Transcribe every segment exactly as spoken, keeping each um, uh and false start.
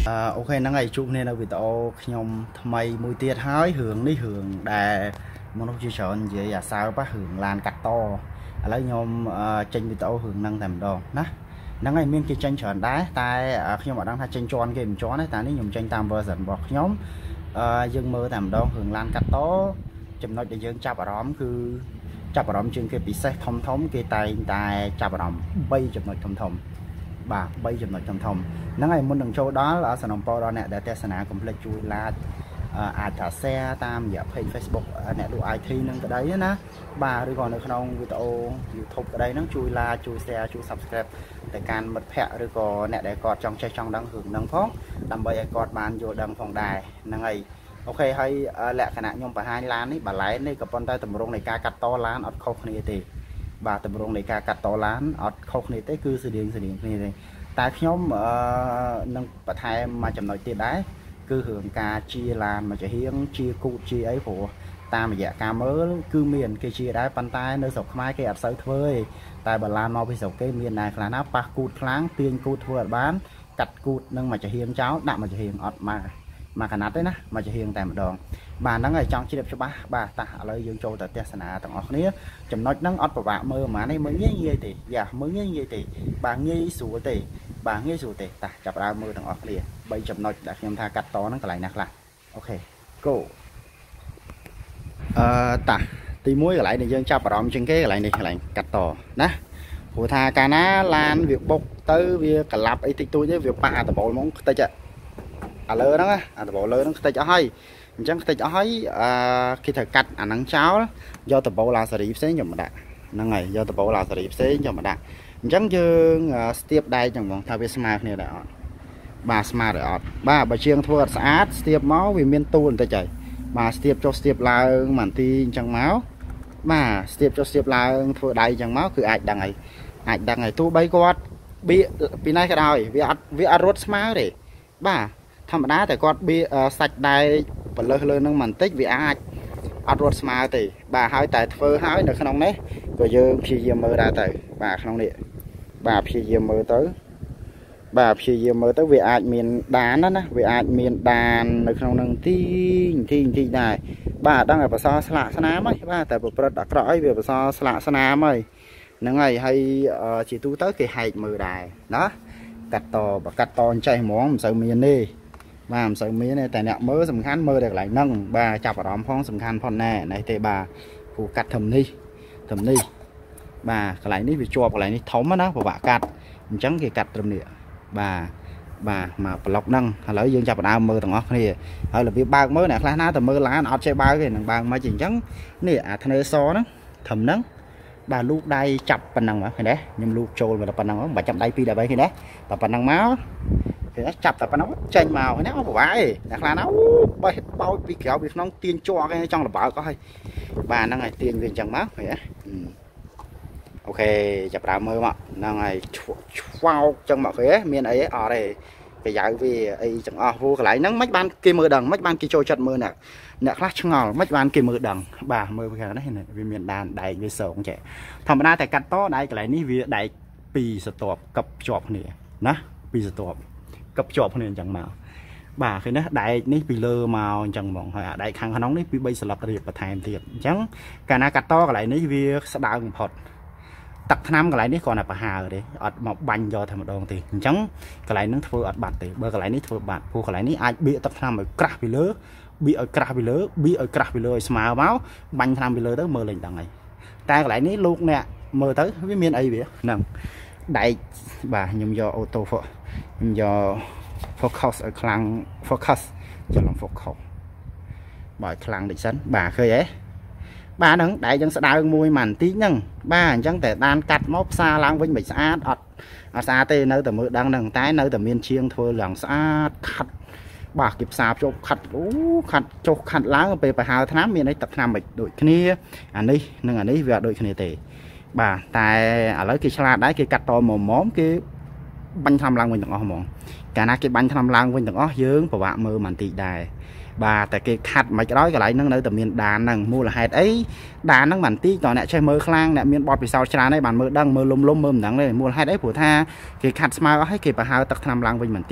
អូខេហ្នឹងហើយជួបគ្នានៅវីដេអូខ្ញុំថ្មីមួយទៀតហើយរឿងនេះរឿងដែលមនុស្សជាច្រើននិយាយអាសើបរឿងឡានកាត់តឥឡូវខ្ញុំចេញវីដេអូរឿងហ្នឹងតែម្ដងណាហ្នឹងហើយមានគេចេញច្រើនដែរតែខ្ញុំអត់ដឹងថាចេញជន់គេមិនជន់ទេតែនេះខ្ញុំចេញតាម version របស់ខ្ញុំយើងមើលតែម្ដងរឿងឡានកាត់តចំណុចដែលយើងចាប់អារម្មណ៍គឺចាប់អារម្មណ៍ជាងគេពិសេសធំធំគេតែងតែចាប់អារម្មណ៍បីចំណុចធំធំបាទបីចំណុចធំធំហ្នឹងហើយមុននឹងចូលដល់សំណពរដល់អ្នកដែលទស្សនាកុំភ្លេចជួយ like អាចថា share តាមរយៈ page Facebook អ្នកលក់ i tê ហ្នឹងក្តីណាបាទឬក៏នៅក្នុងវីដេអូ YouTube ក្តីហ្នឹងជួយ like ជួយ share ជួយ subscribe ទៅកាន់មិត្តភ័ក្តិឬក៏អ្នកដែលគាត់ចង់ចេះចង់ដឹងរឿងហ្នឹងផងដើម្បីឲ្យគាត់បានយល់ដឹងផងដែរហ្នឹងហើយអូខេហើយលក្ខណៈខ្ញុំបង្ហាញឡាននេះបាឡែននេះក៏ប៉ុន្តែតម្រងនៃការកាត់តឡានអត់ខុសគ្នាទេបាទតម្រងនៃការកាត់តឡានអត់ខុសគ្នាទេគឺស្តៀងស្តៀងគ្នាទេតែខ្ញុំនឹងបន្ថែមមួយចំណុចទៀតដែរគឺរឿងការជាឡានមកជាហៀងជាគូតជាអីព្រោះតាមរយៈការមើលគឺមានគេជាដែរប៉ុន្តែនៅស្រុកខ្មែរគេអត់សូវធ្វើទេតែបើឡានមកពីស្រុកគេមានដែរខ្លះណាប៉ះគូតខ្លាំងទាញគូតធ្វើអត់បានកាត់គូតនឹងមកជាហៀងចោលដាក់មកជាហៀងអត់មកមកកណាត់ទេណាមកជាហៀងតែម្ដងបាទហ្នឹងហើយចង់ជ្រាបច្បាស់បាទតាឥឡូវយើងចូលទៅទស្សនាទាំងអស់គ្នាចំណុចហ្នឹងអត់ពិបាកមើលហ្មងនេះមើលងាយងាយទេយ៉ាមើលងាយងាយទេបាទងាយស្រួលទេបាទងាយស្រួលទេតាចាប់ដើមមើលទាំងអស់គ្នាបីចំណុចដែលខ្ញុំថាកាត់តហ្នឹងកន្លែងណាខ្លះអូខេ go អឺតាទីមួយកន្លែងដែលយើងចាប់អារម្មណ៍ជាងគេកន្លែងនេះកន្លែងកាត់តណាព្រោះថាកាលណាឡានវាបុកទៅវាក្លាប់អីតិចតួចទេវាប៉ះអាដបូលហ្មងខ្ទេចអាលើហ្នឹងអាដបូលលើហ្នឹងខ្ទេចអស់ហើយអញ្ចឹងខ្ទេចអស់ហើយអឺគេត្រូវកាត់អាហ្នឹងចោលយកដបូលឡាសេរីផ្សេងយកមកដាក់ហ្នឹងហើយយកដបូលឡាសេរីផ្សេងយកមកដាក់អញ្ចឹងយើងស្ទាបដែកចឹងហ្មងថាវាស្មើគ្នាដែរអត់បាទស្មើដែរអត់បាទបើជាងធ្វើអត់ស្អាតស្ទាបមកវាមានទូលបន្តិចហើយបាទស្ទាបចុះស្ទាបឡើងមួយនាទីអញ្ចឹងមកបាទស្ទាបចុះស្ទាបឡើងធ្វើដៃអញ្ចឹងមកគឺអាចដឹងហើយអាចដឹងហើយទោះបីគាត់បៀពីណាក៏ដោយវាអត់វាអត់រត់ស្មើទេបាទធម្មតាតែគាត់បៀសាច់ដែកបលើសលើនឹងបន្តិចវាអាចអត់រត់ស្មើទេបាទហើយតែធ្វើហើយនៅក្នុងនេះក៏យើងព្យាយាមមើលដែរទៅបាទក្នុងនេះបាទព្យាយាមមើលទៅបាទព្យាយាមមើលទៅវាអាចមានដានណាណាវាអាចមានដាននៅក្នុងនឹងទីទីទីដែរបាទដឹងតែបសរស្លាកស្នាមហើយបាទតែប្រព្រឹត្តអាក្រក់អីវាបសរស្លាកស្នាមហើយហ្នឹងហើយហើយជាទូទៅគេហែកមើលដែរណាកាត់តបើកាត់តចេះហ្មងមិនសូវមានទេបាទមិនសូវមានទេតែអ្នកមើលសំខាន់មើលតែកន្លែងហ្នឹងបាទចាប់អារម្មណ៍ផងសំខាន់ផងណែនេះទេបាទព្រោះកាត់ធំនេះធំនេះបាទកន្លែងនេះវាជាប់កន្លែងនេះធំណាពិបាកកាត់អញ្ចឹងគេកាត់ត្រឹមនេះបាទបាទមកប្លុកហ្នឹងឥឡូវយើងចាប់ដើមមើលទាំងអស់គ្នាហើយរបៀបបើកមើលអ្នកខ្លះណាតែមើលឡានអត់ចេះបើកទេនឹងបើកមិនអញ្ចឹងនេះអាធ្នេសហ្នឹងធំហ្នឹងបាទលូកដៃចាប់ប៉ុណ្ណឹងមកឃើញទេខ្ញុំលូកចូលមកប៉ុណ្ណឹងមិនបាច់ចាប់ដៃពីរដើម្បីឃើញទេតែប៉ុណ្ណឹងមកចាប់តែប៉ុណ្ណឹងចេញមកហ្នឹងអត់ប្រវាយអ្នកខ្លះណាអូបេះបោចពីក្រៅពីក្នុងទាញជាប់គេចង់លបើកអស់ហើយបាទហ្នឹងហើយទាញវាអញ្ចឹងមកឃើញទេអូខេចាប់ដើមមើលមកហ្នឹងហើយឆ្វោកចឹងមកឃើញទេមានអីអត់ទេប្រយោវាអីទាំងអស់ព្រោះកន្លែងហ្នឹងមិនបានគេមើលដឹងមិនបានគេចូលចិត្តមើលអ្នកអ្នកខ្លះឆ្ងល់មិនបានគេមើលដឹងបាទមើលពីខាងនេះវាមានដានដែកវាសងចេះធម្មតាតែកាត់តដែកកន្លែងនេះវាដែកពីរស្ទាប់កឹបភ្ជាប់គ្នាណាពីរស្ទាប់កឹបភ្ជាប់គ្នាអញ្ចឹងមកបាទឃើញណាដែកនេះពីលើមកអញ្ចឹងហ្មងហើយអាដែកខាងក្នុងនេះពីបីស្លឹករៀបបន្ថែមទៀតអញ្ចឹងកាលណាកាត់តកន្លែងនេះវាស្ដើងបំផុតទឹកថ្នាំកន្លែងនេះគ្រាន់តែប្រហើទេអត់មកបាញ់យកតែម្ដងទេអញ្ចឹងកន្លែងហ្នឹងធ្វើអត់បាត់ទេបើកន្លែងនេះធ្វើបាត់ព្រោះកន្លែងនេះអាចបៀកទឹកថ្នាំឲ្យក្រាស់ពីលើបៀកឲ្យក្រាស់ពីលើបៀកឲ្យក្រាស់ពីលើឲ្យស្មើមកបាញ់ថ្នាំពីលើទៅមើលលេងដឹងហើយតែកន្លែងនេះលោកអ្នកមើលទៅវាមានអីវាហ្នឹងដែកបាទខ្ញុំយកអូតូខ្ញុំយក focus ឲ្យខ្លាំង focus ច្រឡំ focus បើខ្លាំងដូចសិនបាទឃើញទេបាទហ្នឹងដែកយើងស្ដើងមួយមួយបន្តិចហ្នឹងបាទអញ្ចឹងតែដានកាត់មកផ្សារឡើងវិញមិនស្អាតអត់អត់ស្អាតទេនៅតែមើលដឹងហ្នឹងតែនៅតែមានជាងធ្វើឡើងស្អាតខាត់បាទគេផ្សារជប់ខាត់អូខាត់ចុះខាត់ឡើងពេលប្រហើរថ្នាំមានអីទឹកថ្នាំមិនដូចគ្នាអានេះនិងអានេះវាអត់ដូចគ្នាទេបាទតែឥឡូវគេឆ្លាតដែរគេកាត់តមុំមុំគេបាញ់ថ្នាំឡើងវិញទាំងអស់ហ្មងកាលណាគេបាញ់ថ្នាំឡើងវិញទាំងអស់យើងពិបាកមើលបន្តិចដែរបាទតែគេខាត់មិនក៏ដោយកន្លែងហ្នឹងនៅតែមានដានហ្នឹងមូលហេតុអីដានហ្នឹងបន្តិចតអ្នកចេះមើលខ្លាំងអ្នកមានបទពិសោធន៍ច្រើនហើយបានមើលដឹងមើលលុំលុំមើលមិនដឹងទេមូលហេតុអីព្រោះថាគេខាត់ស្មើអស់ហើយគេប្រហើរទឹកថ្នាំឡើងវិញបន្តិច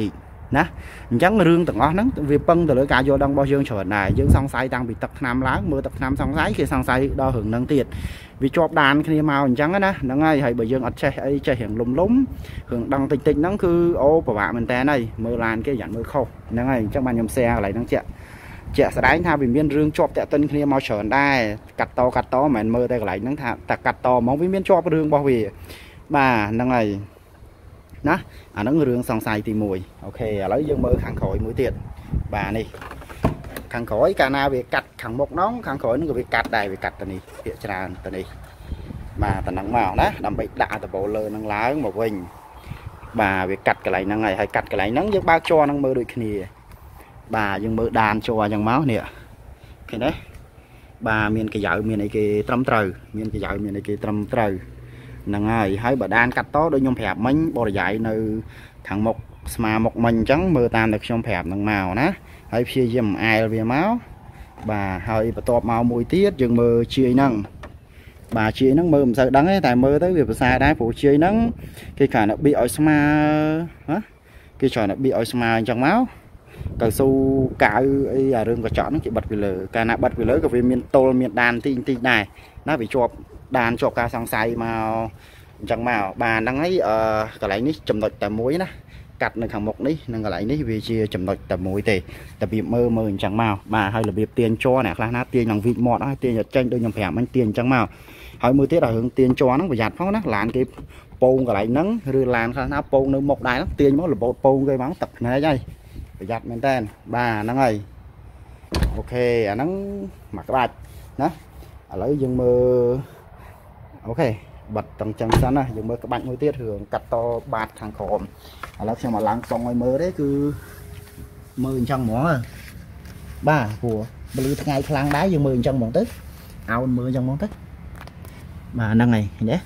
nè chẳng rương từng ngón nắng vì bưng từ lưỡi cá vô đông bao dương trở này dương song say đang bị tập nam láng mưa tập nam song sái khi song say đo hưởng nâng tiền vì chọp đàn khi màu trắng á nó ngay hay bởi dương ở chơi ấy chơi hiện lúng lúng hưởng đăng tịch tịch nắng cứ ô của bạn mình té này mưa lan cái dặn mưa khô nó ngay chắc bạn nhầm xe lại đang chạy chạy sẽ đánh tha vì miên rương chọp tại tân khi màu trở đây cắt to cắt to mà mưa đây lại nắng thà ta cắt to mong với miên chọp rương bao vì bà năng này nó à nó rương song say thì mùi ok lấy dương mơ khăn khỏi mũi tiền bà này khăn khỏi cả na việc cắt khăn một nón khăn khỏi nó việc cắt đây việc cắt tần này hiện tràn tần này bà tần nắng màu đó làm bị đạ từ bộ lơ năng lá một mình bà việc cắt cái này năng này hay cắt cái này nắng với bao cho năng mơ đôi khi bà dương mơ đàn cho dòng máu nè cái đấy bà miền cái dạo miền này cái trâm trời miền cái dạo miền này cái trâm trời năng ai hay bà đan cắt to đôi nhôm phèp mình bỏ dạy nơi thằng một mà một mình trắng mưa tan được trong phèp năng màu ná hay phía dùm ai về máu bà hơi bà tọp màu mùi tiết dừng mưa chia nâng bà chia nắng mưa sao đắng ấy tại mưa tới việc xa đá phụ chia nắng cái cả nó bị ỏi sma hả cái trò nó bị ỏi sma trong máu cao su cả ấy à rừng có chọn nó chỉ bật vì lửa cả nạ bật vì lửa của viên miền tô miền đàn tinh tinh này nó bị chộp đàn chộp ca sang say màu chẳng màu bà đang ấy ở cái lấy ní chầm đột tầm muối nè cắt nơi hàng một ní nên cái lấy ní vì chia chầm đột tầm muối thì tập bị mơ mơ chẳng màu bà hay là việc tiền cho nè là nát tiền bằng vịt mọt đó tiền nhật tranh đôi nhầm phèm anh tiền chẳng màu hỏi mưa tiết là hướng tiền cho nó phải giặt pháo nó làn cái pôn cái lấy nắng rư làn khá nó pôn nơi một đài nó tiền nó là bộ pôn gây máu tập này đây phải giặt men tên bà nó ơi ok à nắng mặc các bạn đó lấy dương mơ ok bật tầng chân sẵn này dùng mơ các bạn mới tiết thường cắt to bạt thằng khổm à lúc xem mà lắng xong ngoài mơ đấy cứ mơ trong mỏ ba của bự ngày khang đá dùng mơ trong món tức ao mơ trong món tức mà năng này nhé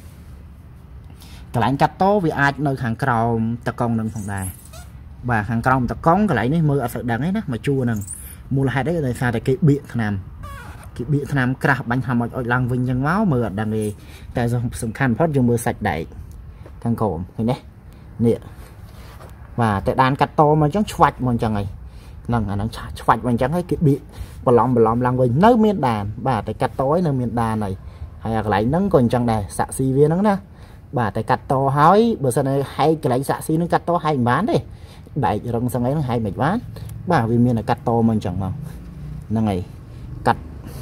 cái lại cắt to vì ai nơi hàng cầu ta con nâng phòng đài và hàng cầu ta con cái lại này mơ ở sự đắng ấy đó mà chua nâng mua là hai đấy là sao để cái biện nằm bị tham cả bánh hầm ở lăng vinh nhân máu mưa đang đi tại do sừng khăn phát dùng mưa sạch đẩy thằng cổ thấy đấy nè và tại đàn cắt to mà chẳng choạch một chẳng này lần là nó choạch mình chẳng thấy cái bị và lòng và lòng lăng vinh nơi miền đàn bà tại cắt tối nơi miền đàn này hay là lại nắng còn chẳng này xạ xì viên nắng nè bà tại cắt to hói bữa sau này hay cái lấy xạ xì nó cắt to hay bán đi đẩy rong sang ấy nó hay mệt bán bà vì miền là cắt to mình chẳng mà năng này cắt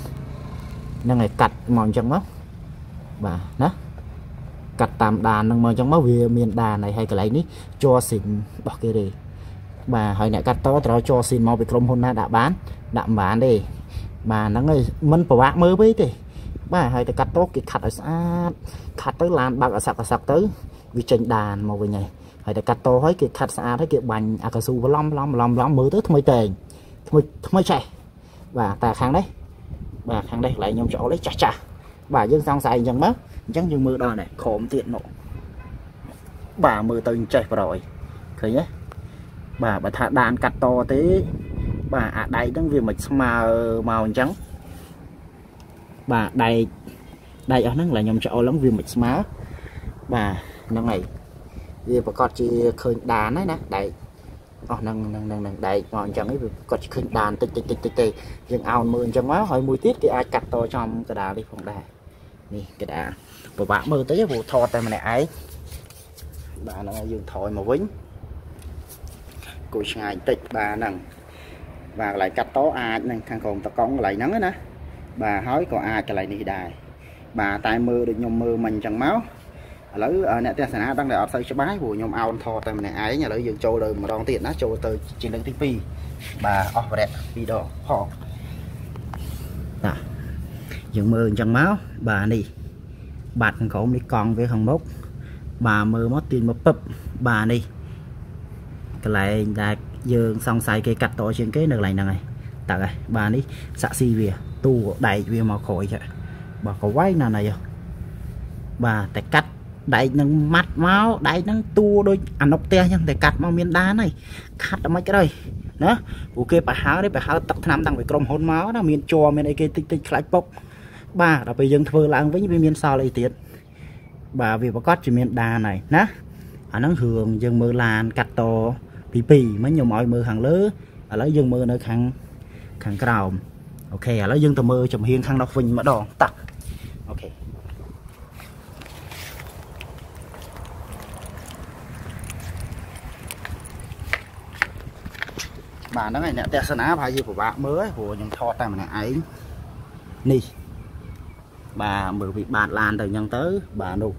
năng này cắt mòn trong máu bà nó cắt tạm đàn năng mòn trong máu vì miền đàn này hay cái lấy ní cho xịn bỏ kia đi bà hỏi này cắt to rồi cho xịn màu bị chrome hôn đã bán đạm bán đi bà nó người mình của bạn mới với thì bà hỏi cắt tốt cái khát ở xa khát tới làm bạc ở sạc ở sạc tới vì trên đàn màu về này hỏi cắt to hỏi cái khát xa thấy kiểu bành à cao su và lom lom lom lom mới tới thôi tiền thôi mới chạy và ta kháng đấy bà khang đây lại nhom chỗ lấy chà chà bà dương sang xài chẳng mất chẳng như mưa đo này khổm tiện nộ bà mưa từng chạy rồi thấy nhé bà bà thả đàn cắt to thế bà à đây đang vì mình màu màu trắng bà đây đây ở nó là nhom chỗ lắm vì mình má bà nó này vì bà con chỉ khơi đàn đấy nè đây oh, nâng nâng nâng nâng đây còn chẳng ấy có khinh đàn tịch tịch tịch tịch tịch dừng ao mưa chẳng má hỏi mùi tiết cái ai cắt to trong cái đà đi phòng đà nè cái đà của bạn mưa tới vụ thò tay mà này ấy bà nó dừng thổi mà vĩnh cùi ngày tịch bà nâng và lại cắt to ai nâng thằng còn ta con lại nắng đó bà hỏi còn ai cái lại đi đài bà tay mưa được nhom mưa mình chẳng máu lấy nè tên sản đang để ở xây cho bái của nhôm ao thò tại này ấy nhà lấy dương châu đời mà đón tiền nó châu tới trên đường tivi bà ở đẹp video họ à dương mưa chẳng máu bà đi bạt cổ đi con với hàng mốc bà mưa mất tiền một bập bà đi cái lại là dương xong xài cây cắt to trên cái được này này tại này bà đi xạ xì về tu đầy về mà khỏi vậy bà có quay nào này bà tại cắt đại nâng mắt máu đại nâng tua đôi ăn ốc te nhưng để cắt mau miền đá này cắt ở mấy cái đây đó ok bà háo đấy bà háo tập năm tăng về crom hôn máu đó miền cho miền ấy cái tích tích lại bốc bà là bây giờ thưa lãng với những miền sau lấy tiền bà vì bà có chỉ miền đá này nè à nó hưởng dừng mưa lan cắt to ពីពីមិញខ្ញុំឲ្យមើលខាងលើឥឡូវយើងមើលនៅខាងខាងក្រោមអូខេឥឡូវយើងទៅមើលចំហៀងខាងនោះវិញម្ដងតាក់អូខេបាទហ្នឹងហើយអ្នកទស្សនាប្រហែលជាពិបាកមើលព្រោះខ្ញុំថតតែម្នាក់ឯងនេះបាទមើលពីបាតឡានទៅអញ្ចឹងទៅបាទនោះ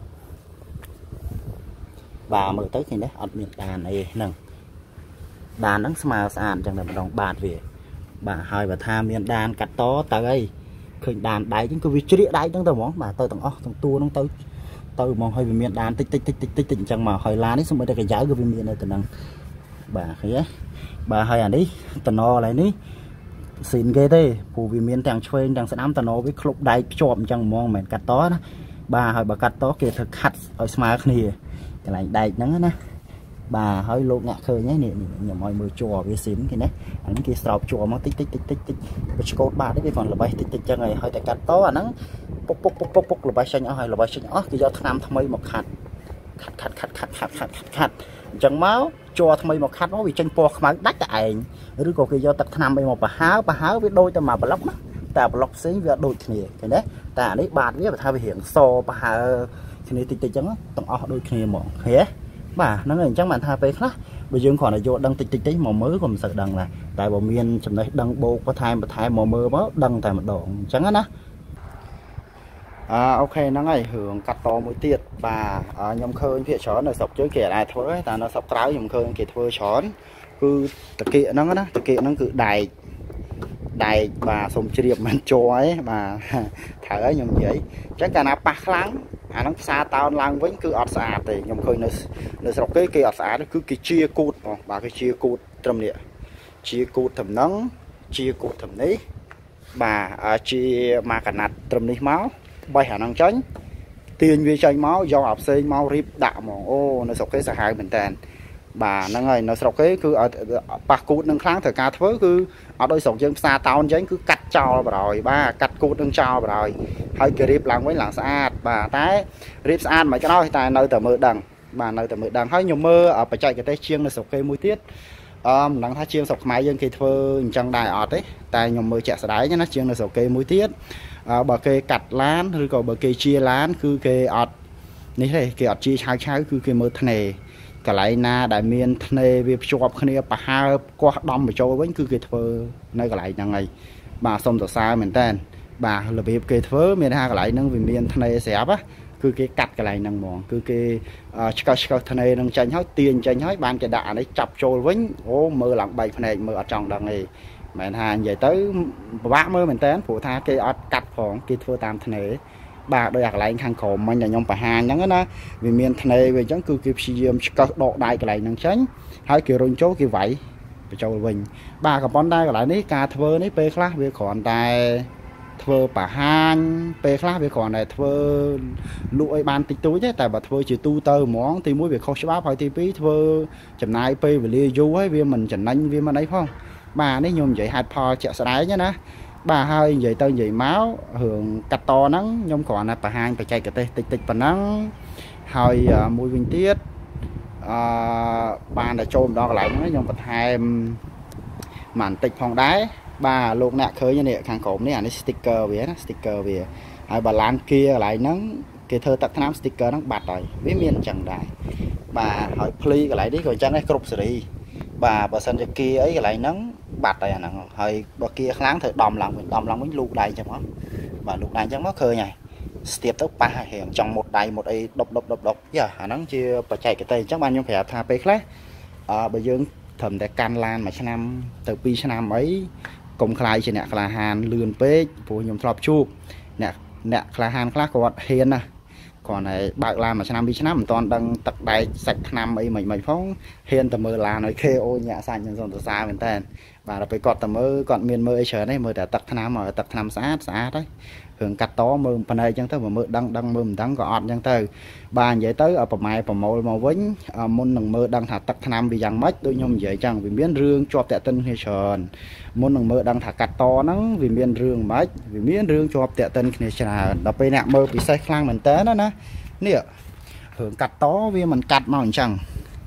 បាទមើលទៅឃើញទេអត់មានដានអីហ្នឹងដានហ្នឹងស្មើស្អាតអញ្ចឹងតែម្ដងបាទវាបាទហើយបើថាមានដានកាត់តទៅអីឃើញដានដែកហ្នឹងគឺវាជ្រៀកដែកហ្នឹងទៅហ្មងបាទទៅទាំងអស់ទាំងតួហ្នឹងទៅទៅហ្មងហើយវាមានដានតិចតិចតិចតិចតិចអញ្ចឹងមកហើយឡាននេះសូម្បីតែកាយ៉ៅក៏វាមាននៅទៅហ្នឹងបាទឃើញទេបាទហើយអានេះតំណកន្លែងនេះស៊ីនគេទេព្រោះវាមានទាំងឆ្វេងទាំងស្ដាំតំណវាឃ្លុបដែកភ្ជាប់អញ្ចឹងហ្មងមិនមែនកាត់តណាបាទហើយបើកាត់តគេធ្វើខាត់ឲ្យស្មើគ្នាកន្លែងដែកហ្នឹងណាបាទហើយលោកអ្នកឃើញហ្នឹងនេះខ្ញុំឲ្យមើលជួរវាស៊ីនគេណាអានេះគេស្រោបជួរមកតិចតិចតិចតិចតិចវាឆ្កូតបាតទេវាគ្រាន់ល្បេះតិចតិចចឹងហើយហើយតែកាត់តអាហ្នឹងពុកពុកពុកពុកពុកល្បេះចេញអស់ហើយល្បេះចេញអស់គេយកថ្នាំថ្មីមកខាត់ខាត់ខាត់ខាត់ខាត់ខាត់ខាត់ខាត់ខាត់អញ្ចឹងមកជួរថ្មីមកខាត់មកវាចេញពណ៌ខ្មៅដាច់តែឯងឬក៏គេយកទឹកថ្នាំអីមកប្រហើប្រហើវាដូចតែមកប្លុកណាតែប្លុកផ្សេងវាដូចគ្នាឃើញទេតែអានេះបាតវាបើថាវារៀងសប្រហើគ្នាតិចតិចចឹងទាំងអស់ដូចគ្នាហ្មងឃើញទេបាទហ្នឹងហើយអញ្ចឹងបានថាពេលខ្លះបើយើងគ្រាន់តែយកដឹងតិចតិចតិចមកមើលក៏មិនសូវដឹងដែរតែបើមានចំណេះដឹងបូកបន្ថែមបន្ថែមមកមើលមកដឹងតែម្ដងអញ្ចឹងណាអឺអូខេហ្នឹងហើយរឿងកាត់តមួយទៀតបាទខ្ញុំឃើញភាគច្រើននៅស្រុកយើងគេអាចធ្វើតែនៅស្រុកក្រៅខ្ញុំឃើញគេធ្វើច្រើនគឺតាគៀកហ្នឹងណាតាគៀកហ្នឹងគឺដែកដែកបាទសុំជ្រាបមិនជ័រឯងបាទត្រូវហើយខ្ញុំនិយាយអញ្ចឹងកាលណាប៉ះខ្លាំងអាហ្នឹងផ្សារតោនឡើងវិញគឺអត់ស្អាតទេខ្ញុំឃើញនៅនៅស្រុកគេគេអត់ស្អាតគឺគេជាគូតបាទគេជាគូតត្រឹមនេះជាគូតត្រឹមហ្នឹងជាគូតត្រឹមនេះបាទជាមកកណាត់ត្រឹមនេះមកបេះអាហ្នឹងចាញ់ទាញវាចាញ់មកយកអាផ្សេងមករៀបដាក់ហ្មងអូនៅស្រុកគេសាហាវមែនតើបាទហ្នឹងហើយនៅស្រុកគេគឺឲ្យប៉ះគូតនឹងខ្លាំងត្រូវការធ្វើគឺអត់ដូចស្រុកយើងផ្សារតោនអញ្ចឹងគឺកាត់ចោលបរយបាទកាត់គូតនឹងចោលបរយហើយគេរៀបឡើងវិញឡើងស្អាតបាទតែរៀបស្អាតមិនក៏ដោយតែនៅតែមើលដឹងបាទនៅតែមើលដឹងហើយខ្ញុំមើលបច្ចេកទេសជាងនៅស្រុកគេមួយទៀតអឺមិនដឹងថាជាងស្រុកខ្មែរយើងគេធ្វើអញ្ចឹងដែរអត់ទេតែខ្ញុំមើលជាក់ស្ដែងណាជាងនៅស្រុកគេមួយទៀតបើគេកាត់ឡានឬក៏បើគេជាឡានគឺគេអត់នេះទេគេអត់ជាឆៅឆៅគឺគេមើលធ្នេកន្លែងណាដែលមានធ្នេវាភ្ជាប់គ្នាប្រហើបកោះដំបញ្ចូលវិញគឺគេធ្វើនៅកន្លែងហ្នឹងហើយបាទសុំសរសើរមែនតើបាទរបៀបគេធ្វើមានថាកន្លែងហ្នឹងវាមានធ្នេស្រាប់គឺគេកាត់កន្លែងហ្នឹងហ្មងគឺគេឆ្កឹះឆ្កឹះធ្នេហ្នឹងចេញហើយទាញចេញហើយបានគេដាក់អានេះចាប់ចូលវិញអូមើលឡើងបែកភ្នែកមើលអត់ចង់ដឹងទេមិនថានិយាយទៅពិបាកមើលមែនតើព្រោះថាគេអត់កាត់ផងគេធ្វើតាមធ្នេបាទដោយអាកន្លែងខាងក្រោមមិញដែលខ្ញុំបង្ហាញហ្នឹងណាវាមានធ្នេវាអញ្ចឹងគឺគេព្យាយាមឆ្កឹះដកដៃកន្លែងហ្នឹងចេញហើយគេរុញចូលគេវាយបញ្ចូលវិញបាទក៏ប៉ុន្តែកន្លែងនេះការធ្វើនេះពេលខ្លះវាគ្រាន់តែធ្វើបង្ហាញពេលខ្លះវាគ្រាន់តែធ្វើលក់ឲ្យបានតិចតួចទេតែបើធ្វើជាទូទៅហ្មងទីមួយវាខុសច្បាប់ហើយទីពីរធ្វើចំណាយពេលវេលាយូរហើយវាមិនចំណេញវាមិនអីផងបាទនេះខ្ញុំនិយាយហេតុផលជាក់ស្ដែងណាបាទហើយនិយាយទៅនិយាយមករឿងកាត់តហ្នឹងខ្ញុំគ្រាន់តែបង្ហាញបច្ចេកទេសតិចតិចប៉ុណ្ណឹងហើយមួយវិញទៀតអឺបានតែចូលម្ដងកន្លែងហ្នឹងខ្ញុំបន្ថែមបន្តិចផងដែរបាទលោកអ្នកឃើញនេះខាងក្រោមនេះអានេះ sticker វាណា sticker វាហើយបើឡានគៀកន្លែងហ្នឹងគេធ្វើទឹកថ្នាំ sticker ហ្នឹងបាត់ហើយវាមានអញ្ចឹងដែរបាទហើយភ្លីកន្លែងនេះក៏អញ្ចឹងដែរគ្រប់សេរីបាទបើសិនជាគៀអីកន្លែងហ្នឹងបាត់ហើយអាហ្នឹងហើយបើគៀខ្លាំងត្រូវដំឡើងវិញដំឡើងវិញលូកដៃអញ្ចឹងមកបាទលូកដៃអញ្ចឹងមកឃើញហើយស្ទាបទៅប៉ះហើយចង់មុតដៃមុតអីដប់ដប់ដប់ដប់យ៉ាអាហ្នឹងជាបច្ចេកទេសអញ្ចឹងបាទខ្ញុំប្រាប់ថាពេលខ្លះអឺបើយើងត្រឹមតែកាន់ឡានមួយឆ្នាំទៅពីរឆ្នាំអីកុំខ្លាយជាអ្នកក្លាហានលឿនពេកព្រោះខ្ញុំធ្លាប់ជួបអ្នកអ្នកក្លាហានខ្លះគាត់ហ៊ានណាគ្រាន់តែបើកឡានមួយឆ្នាំពីរឆ្នាំមិនទាន់ដឹងទឹកដែកសាច់ថ្នាំអីមិនមិនផងហ៊ានតែមើលឡានឲ្យ ខេ អូ ញាក់សាច់ខ្ញុំសន្តិសារមែនតើបាទដល់ពេលគាត់តែមើលគាត់មានមើលអីច្រើនទេមើលតែទឹកថ្នាំឲ្យទឹកថ្នាំស្អាតស្អាតហើយរឿងកាត់តមើលប៉ុណ្ណេះអញ្ចឹងទៅមើលដឹងដឹងមើលមិនដឹងក៏អត់អញ្ចឹងទៅបាទនិយាយទៅប្រម៉ែប្រមូលមកវិញមុននឹងមើលដឹងថាទឹកថ្នាំវាយ៉ាងម៉េចដូចខ្ញុំនិយាយអញ្ចឹងវាមានរឿងជាប់តាក់ទិនគ្នាច្រើនមុននឹងមើលដឹងថាកាត់តហ្នឹងវាមានរឿងម៉េចវាមានរឿងជាប់តាក់ទិនគ្នាច្រើនដល់ពេលអ្នកមើលពិសេសខ្លាំងមែនតើណានេះរឿងកាត់តវាមិនកាត់មកអញ្ចឹង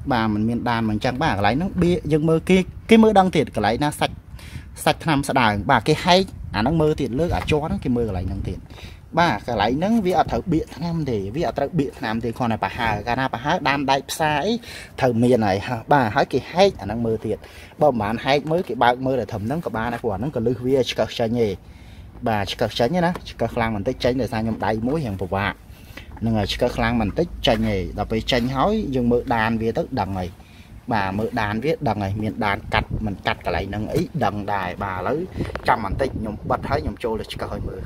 bà mình miền đàn mình chẳng bà lấy nó bia dân mơ kia cái mơ đăng thiệt cái lấy na sạch sạch tham sạch đài bà cái hay à nó mơ thiệt lướt à cho nó cái mơ cái lấy năng thiệt bà cái lấy nó vì ở thợ biệt nam thì vì ở thợ biệt nam thì còn này bà hà cái nào bà hà đam đại sai thợ miền này bà hỏi cái hay à nó mơ thiệt bao bạn hay mới cái bao mơ là thầm nó của ba này của nó còn lư vi cực sai nhỉ bà cực tránh nhá cực lang mình tích tránh để sao nhom đầy mối hàng phục vạ nên là cực lang mình tích tranh nhỉ đọc về tranh hói nhưng mơ đàn về tức đằng này bà mơ đàn viết đằng này miền đàn cắt mình cắt cái lại nâng ý đằng đài bà lấy trăm mình tích nhom bật thấy nhom trôi là cực hơi mưa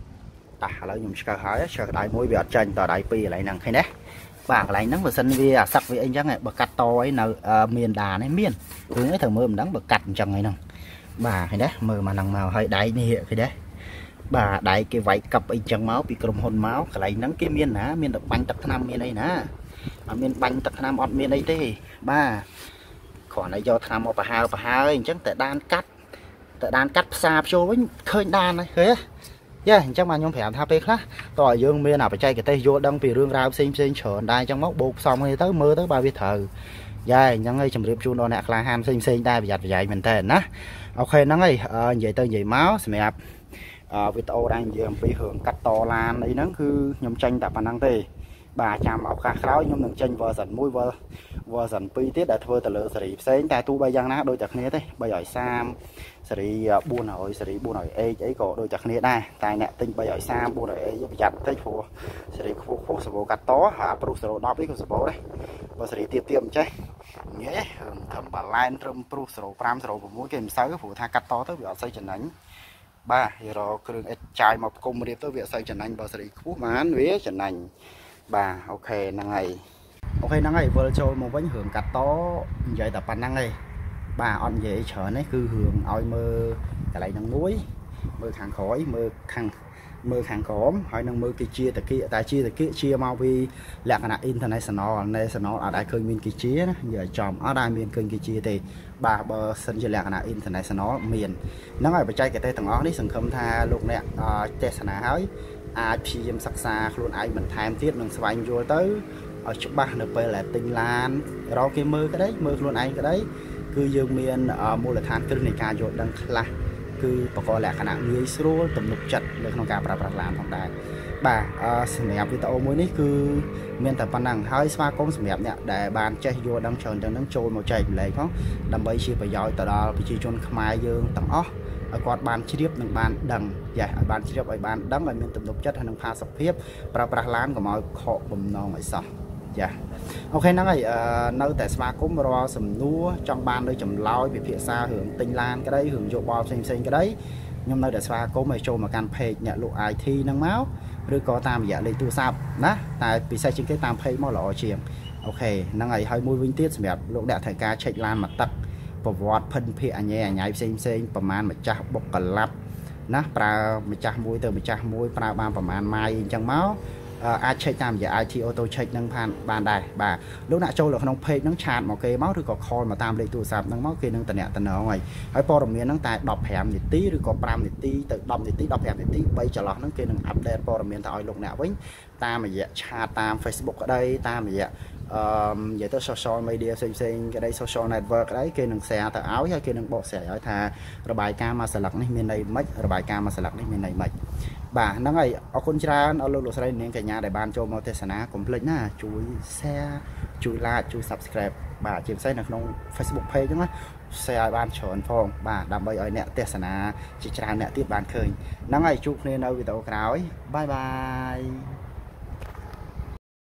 ta lấy nhom cực hỏi cực đại mối về tranh tờ đại pi lại nâng hay đấy bà lại nắng và sinh vi à sắc với anh chắc này bậc cắt to ấy nào miền đàn ấy miền cứ nói thằng mơ mình đắng bậc cắt chẳng này nè bà hay đấy mơ mà nằng màu hơi đại như hiện cái đấy bà đại cái vậy cặp anh chân máu bị crom hôn máu cái lại nắng cái miền ná miền được bánh tập năm miền đây nè ở miền bánh tập năm ọt miền đây thế ba còn này do tham một bà hai bà hai chắc tại đan cắt tại đan cắt xa cho với khơi đan này thế yeah chắc mà nhóm phải tham pe khác tỏi dương miền nào phải chạy cái tay vô đăng vì rương rau xem xem chờ đây trong móc bột xong thì tới mưa tới ba biết thờ yeah những người chấm riệp chu nó nè là ham xem xem đây bây giờ vậy mình tên á ok nó ngay vậy tới vậy máu mẹ video đang dường bị hưởng cắt to lan ấy nó cứ nhom tranh tại bản năng tê bà chạm ảo khá kháo nhom đừng tranh vợ dần mũi vợ vợ dần pi tiết đã thưa từ lửa sỉ xén tai tu bay giang ná đôi chặt nia thế bây giờ sam sỉ buôn hỏi sỉ buôn hỏi ê ấy có đôi chặt nia đây tai nè tinh bây giờ sam buôn hỏi ê chặt thế phù sỉ phù phù sổ cắt to hạ pro sổ đọc đấy sổ đấy và sỉ tiêm tiêm chơi nhé thầm bà line trâm pro sổ pram sổ của mũi kèm sáu phù tha cắt to tới bây giờ xây chân đánh ba rồi kêu trai một công việc tới việc xây chân anh bao giờ phú mãn vía chân anh bà ok năng ngày ok năng ngày vừa cho một vấn hưởng cắt to vậy tập năng này bà on vậy chờ đấy cứ hưởng oi mơ cái lại năng muối mơ hàng khói mơ khăn mơ hàng cóm hỏi năng mơ kia chia từ kia tại chia từ kia chia mau vì là cái nào international national ở đại khơi miền kia chia giờ chồng ở đại miền kênh kia chia thì bà bờ sân chỉ là cái nào international miền nó ngày phải chạy cái tay thằng ó đi sừng không tha lúc này test nào hỏi ai phi em sắc xa luôn ai mình tham tiết mình xoay vô tới ở chỗ ba được về là tinh lan rồi cái mơ cái đấy mơ luôn anh cái đấy cứ dương miền ở mua là than cái này ca vô đang là cứ có lẽ khả năng người số tầm lục chặt được không cả bà làm không đại bà mẹ video mới ní cứ miền tập văn năng hơi xa công mẹ nhá để bàn chơi vô đang tròn đang đang trôi một chạy lấy không đâm bây chia phải giỏi từ đó bị chia chôn mai dương tầm ó ở quạt bàn chi tiết đừng bàn đằng dạ bàn chi tiết ở bàn đắng ở miền tầm lục chất hay năng pha sập hiếp bà bà làm của mọi họ bầm non ngoài sao dạ ok nó này nơi tại spa cũng rồi sầm núa trong ban nơi chầm loi về phía xa hưởng tinh lan cái đấy hưởng vô bò xinh xinh cái đấy nhưng nơi tại spa có mày trâu mà can phê nhận lộ ai thi năng máu rồi có tam dạ lấy tu sạp đó tại vì sao trên cái tam phê mò lọ chiềng ok nó này hơi mùi vinh tiết mẹ lộ đại thời ca chạy lan mặt tắc và vọt phân phê anh nhẹ nhảy xinh xinhประมาณ mà cha bọc cả lắp nó pra mà cha mũi từ mà cha mũi pra ba ประมาณ mai chẳng máu ai chạy tam giờ ai thi ô tô chạy nâng phan bàn đài bà lúc nãy châu là không phê nâng chạm một cái máu rồi có kho mà tam lấy tụ sạp nâng máu kia nâng tận nhẹ tận ở ngoài hãy po đồng miền nâng tại đọc hẻm thì tí rồi có pram thì tí tự đọc thì tí đọc hẻm thì tí bây giờ lọt nâng kia nâng update po đồng miền tại lúc nào với ta mà dạ cha tam Facebook ở đây ta mà dạ vậy tới social media xem xem cái đây social network đấy kia nâng xe tờ áo hay kia nâng bộ xe ở thà rồi bài ca mà sạc này miền này mất rồi bài ca mà sạc này miền này mất bà nó ngày ở con trai ở lâu lâu sau đây nên cả nhà để ban cho một thế nào complete na chui share chui like chui subscribe bà chia sẻ được trong Facebook page chứ á share ban chọn phong bà đam bây ở nè thế nào chỉ trang nè tiếp ban khơi nó ngày chụp nên đâu video cáo bye bye